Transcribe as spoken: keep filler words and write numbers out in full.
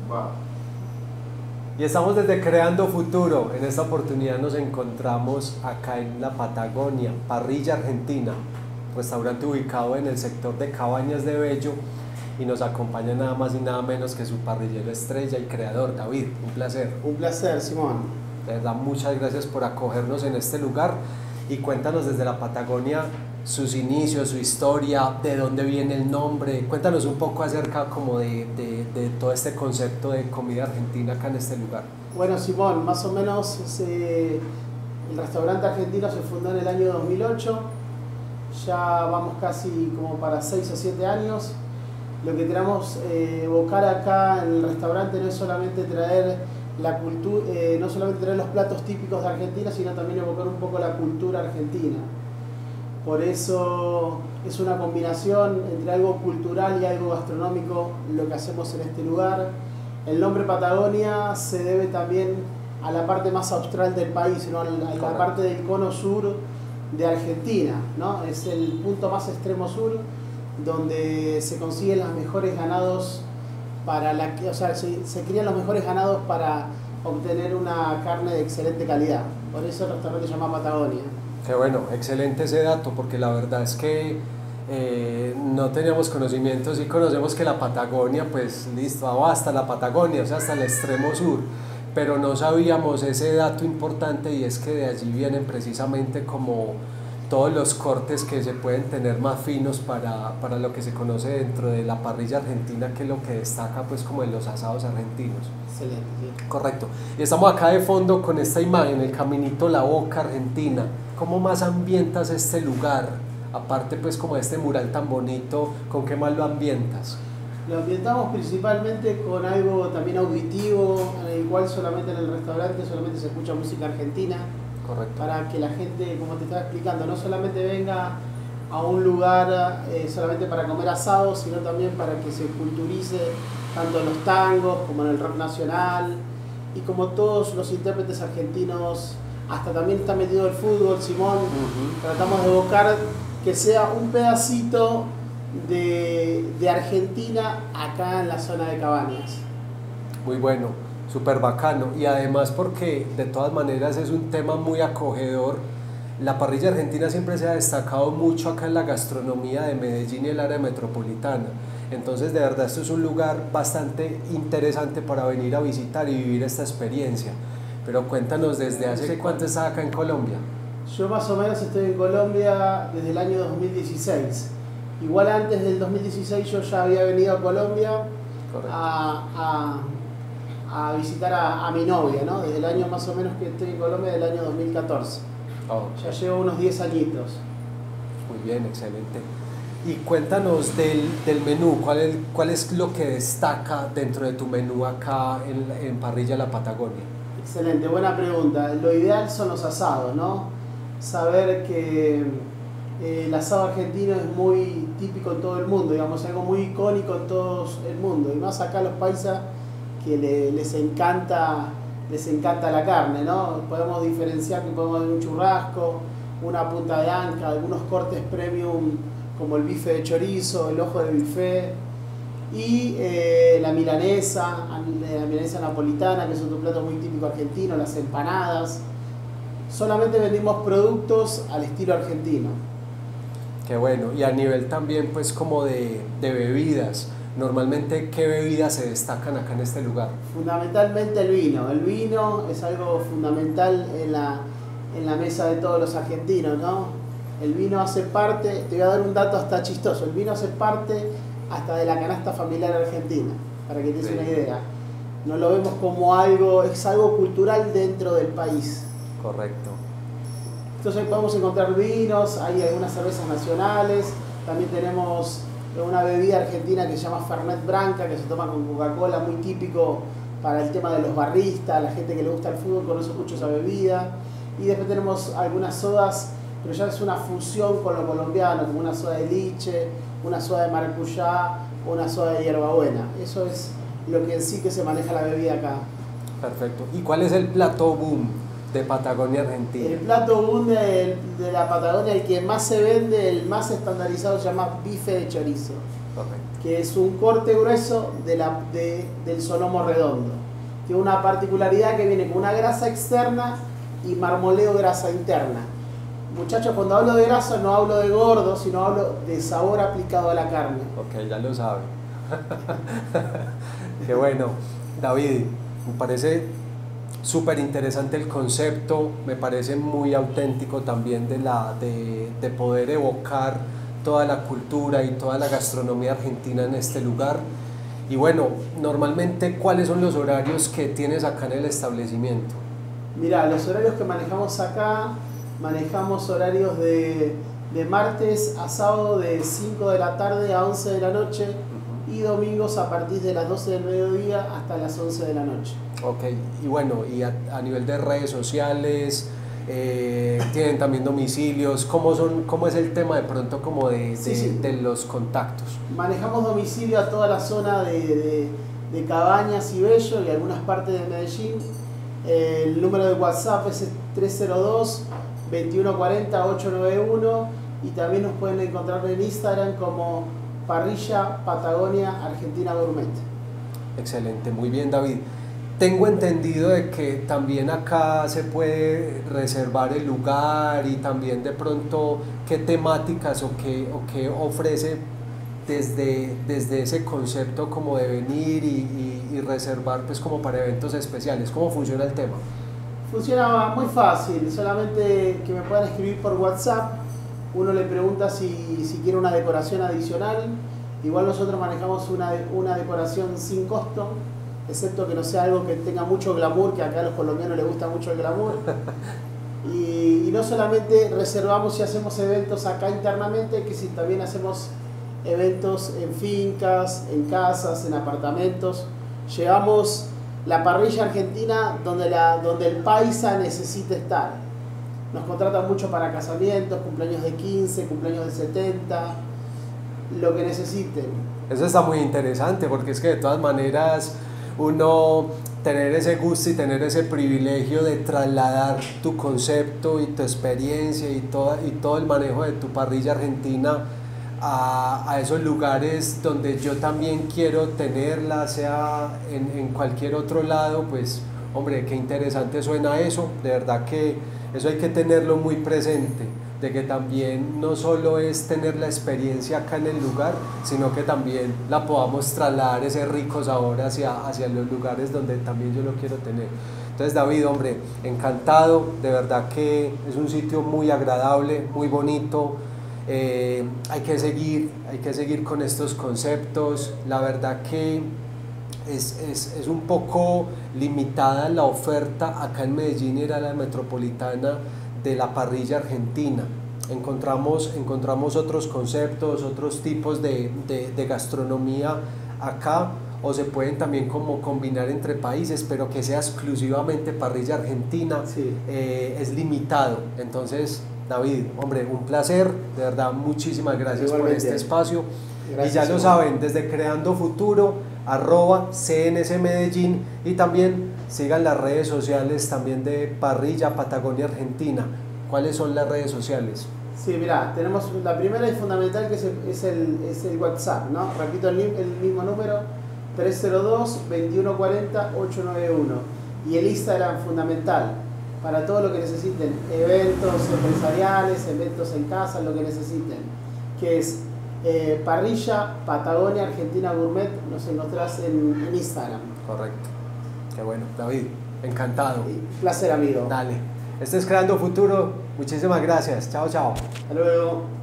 Wow. Y estamos desde Creando Futuro. En esta oportunidad nos encontramos acá en la Patagonia, Parrilla Argentina, restaurante ubicado en el sector de Cabañas de Bello, y nos acompaña nada más y nada menos que su parrillero estrella y creador, David. Un placer. Un placer, Simón. De verdad, muchas gracias por acogernos en este lugar y cuéntanos desde la Patagonia sus inicios, su historia, de dónde viene el nombre. Cuéntanos un poco acerca como de, de, de todo este concepto de comida argentina acá en este lugar. Bueno, Simón, más o menos se, el restaurante argentino se fundó en el año dos mil ocho, ya vamos casi como para seis o siete años. Lo que queremos eh, evocar acá en el restaurante no es solamente traer la cultura, eh, no solamente traer los platos típicos de Argentina, sino también evocar un poco la cultura argentina. Por eso es una combinación entre algo cultural y algo gastronómico lo que hacemos en este lugar. El nombre Patagonia se debe también a la parte más austral del país, ¿no? A la, a la parte del cono sur de Argentina, ¿no? Es el punto más extremo sur donde se consiguen los mejores ganados para la, o sea, se, se crían los mejores ganados para obtener una carne de excelente calidad. Por eso el restaurante se llama Patagonia. Qué bueno, excelente ese dato, porque la verdad es que eh, no teníamos conocimiento. Sí conocemos que la Patagonia, pues listo, va hasta la Patagonia, o sea, hasta el extremo sur, pero no sabíamos ese dato importante, y es que de allí vienen precisamente como todos los cortes que se pueden tener más finos para, para lo que se conoce dentro de la parrilla argentina, que es lo que destaca pues como en los asados argentinos. Excelente, sí. Correcto. Y estamos acá de fondo con esta imagen, el caminito La Boca Argentina. ¿Cómo más ambientas este lugar? Aparte pues como de este mural tan bonito, ¿con qué más lo ambientas? Lo ambientamos principalmente con algo también auditivo, en el cual solamente en el restaurante solamente se escucha música argentina. Correcto. Para que la gente, como te estaba explicando, no solamente venga a un lugar eh, solamente para comer asado, sino también para que se culturice tanto en los tangos como en el rock nacional, y como todos los intérpretes argentinos, hasta también está metido el fútbol, Simón. Uh-huh. Tratamos de evocar que sea un pedacito de, de Argentina acá en la zona de Cabañas. Muy bueno, súper bacano, y además porque de todas maneras es un tema muy acogedor. La parrilla argentina siempre se ha destacado mucho acá en la gastronomía de Medellín y el área metropolitana. Entonces de verdad esto es un lugar bastante interesante para venir a visitar y vivir esta experiencia. Pero cuéntanos, ¿desde hace cuánto estás acá en Colombia? Yo más o menos estoy en Colombia desde el año dos mil dieciséis. Igual antes del dos mil dieciséis yo ya había venido a Colombia a, a, a visitar a, a mi novia, ¿no? Desde el año más o menos que estoy en Colombia, del año dos mil catorce. Oh. Ya llevo unos diez añitos. Muy bien, excelente. Y cuéntanos del, del menú, ¿cuál es, ¿cuál es lo que destaca dentro de tu menú acá en, en Parrilla La Patagonia? Excelente, buena pregunta. Lo ideal son los asados, ¿no? Saber que eh, el asado argentino es muy típico en todo el mundo, digamos, algo muy icónico en todo el mundo, y más acá los paisas que le, les encanta les encanta la carne, ¿no? Podemos diferenciar que podemos ver un churrasco, una punta de anca, algunos cortes premium como el bife de chorizo, el ojo de bife, y eh, la milanesa, la milanesa napolitana, que es otro plato muy típico argentino, las empanadas. Solamente vendimos productos al estilo argentino. Qué bueno. Y a nivel también pues como de, de bebidas, normalmente ¿qué bebidas se destacan acá en este lugar? Fundamentalmente el vino. El vino es algo fundamental en la, en la mesa de todos los argentinos, ¿no? El vino hace parte, te voy a dar un dato hasta chistoso, el vino hace parte hasta de la canasta familiar argentina, para que te des una idea. No lo vemos como algo, es algo cultural dentro del país. Correcto. Entonces podemos encontrar vinos, hay algunas cervezas nacionales, también tenemos una bebida argentina que se llama Fernet Branca, que se toma con Coca-Cola, muy típico para el tema de los barristas, la gente que le gusta el fútbol conoce mucho esa bebida. Y después tenemos algunas sodas, pero ya es una fusión con lo colombiano, como una soda de liche, una soda de maracuyá o una soda de hierbabuena. Eso es lo que en sí que se maneja la bebida acá. Perfecto. ¿Y cuál es el plato boom de Patagonia Argentina. El plato boom de, de la Patagonia, el que más se vende, el más estandarizado, se llama bife de chorizo. Correcto. Que es un corte grueso de la, de, del solomo redondo. Tiene una particularidad que viene con una grasa externa y marmoleo grasa interna. Muchachos, cuando hablo de grasa no hablo de gordo, sino hablo de sabor aplicado a la carne. Ok, ya lo saben. Qué bueno. David, me parece súper interesante el concepto, me parece muy auténtico también de, la, de, de poder evocar toda la cultura y toda la gastronomía argentina en este lugar. Y bueno, normalmente, ¿cuáles son los horarios que tienes acá en el establecimiento? Mira, los horarios que manejamos acá, manejamos horarios de, de martes a sábado de cinco de la tarde a once de la noche uh-huh. y domingos a partir de las doce del mediodía hasta las once de la noche. Ok, y bueno, y a, a nivel de redes sociales, eh, tienen también domicilios, ¿cómo, son, ¿cómo es el tema de pronto como de, de, sí, sí. de los contactos? Manejamos domicilio a toda la zona de, de, de Cabañas y Bello y algunas partes de Medellín. Eh, el número de WhatsApp es tres cero dos, veintiuno cuarenta, ochocientos noventa y uno y también nos pueden encontrar en Instagram como Parrilla Patagonia Argentina Gourmet. Excelente, muy bien, David. Tengo entendido de que también acá se puede reservar el lugar y también de pronto qué temáticas o qué, o qué ofrece desde, desde ese concepto como de venir y, y, y reservar pues como para eventos especiales. ¿Cómo funciona el tema? Funciona muy fácil, solamente que me puedan escribir por WhatsApp, uno le pregunta si, si quiere una decoración adicional, igual nosotros manejamos una, una decoración sin costo, excepto que no sea algo que tenga mucho glamour, que acá a los colombianos les gusta mucho el glamour. Y, y no solamente reservamos y hacemos eventos acá internamente, que si también hacemos eventos en fincas, en casas, en apartamentos. Llevamos la parrilla argentina donde, la, donde el paisa necesita estar. Nos contratan mucho para casamientos, cumpleaños de quince, cumpleaños de setenta, lo que necesiten. Eso está muy interesante porque es que de todas maneras uno tener ese gusto y tener ese privilegio de trasladar tu concepto y tu experiencia y, toda, y todo el manejo de tu parrilla argentina a, a esos lugares donde yo también quiero tenerla, sea en, en cualquier otro lado, pues hombre, qué interesante suena eso, de verdad que eso hay que tenerlo muy presente, de que también no solo es tener la experiencia acá en el lugar, sino que también la podamos trasladar ese rico sabor hacia, hacia los lugares donde también yo lo quiero tener. Entonces David, hombre, encantado, de verdad que es un sitio muy agradable, muy bonito, eh, hay que seguir, hay que seguir con estos conceptos, la verdad que es, es, es un poco limitada la oferta acá en Medellín y era la metropolitana de la parrilla argentina. Encontramos, encontramos otros conceptos, otros tipos de, de, de gastronomía acá, o se pueden también como combinar entre países, pero que sea exclusivamente parrilla argentina, sí. eh, es limitado. Entonces, David, hombre, un placer, de verdad, muchísimas gracias Igualmente. por este espacio. Gracias, y ya lo igual. saben, desde Creando Futuro, arroba C N C Medellín, y también sigan las redes sociales también de Parrilla Patagonia Argentina. ¿Cuáles son las redes sociales? Sí, mira, tenemos la primera y fundamental que es el, es el, es el WhatsApp, ¿no? Repito el, el mismo número, tres cero dos, veintiuno cuarenta, ochocientos noventa y uno. Y el Instagram fundamental, para todo lo que necesiten, eventos empresariales, eventos en casa, lo que necesiten, que es eh, Parrilla Patagonia Argentina Gourmet, nos encontrás en, en Instagram. Correcto. Qué bueno, David, encantado. Sí, placer, amigo. Dale. Esto es Creando Futuro. Muchísimas gracias. Chao, chao. Hasta luego.